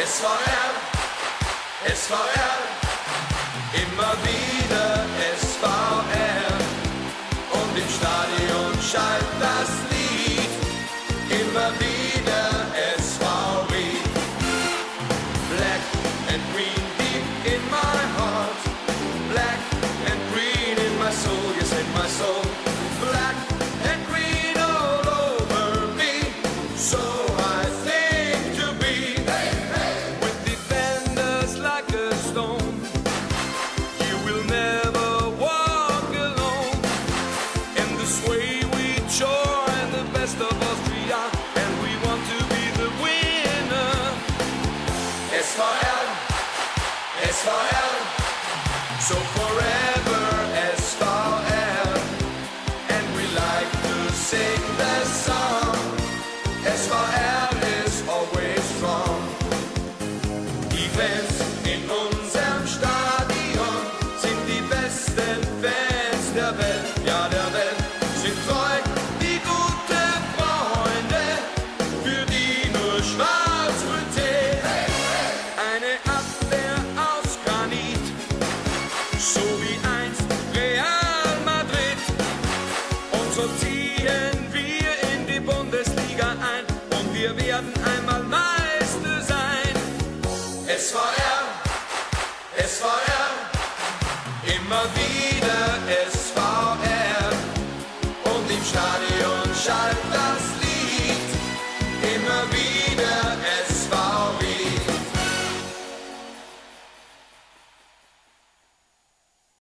SVR, SVR, immer wieder SVR. Und im Stadion schallt das Lied, immer wieder SVW. Black and green deep in my heart, black and green in my soul, yes, in my soul. Black and green all over me, so I think to be. With defenders like a stone, you will never walk alone. In this way we join the best of Austria, and we want to be the winner. SVR, SVR, so forever SVR. And we like to sing the song, SVR is always strong. Die Fans in unserem Stadion sind die besten Fans der Welt, ja der Welt, sind treu, die gute Freunde, für die nur Schwarz-Grün zählt. Eine Abwehr aus Granit, so wie einst Real Madrid. Und so ziehen wir in die Bundesliga ein und wir werden einmal Meister sein. SVR, SVR.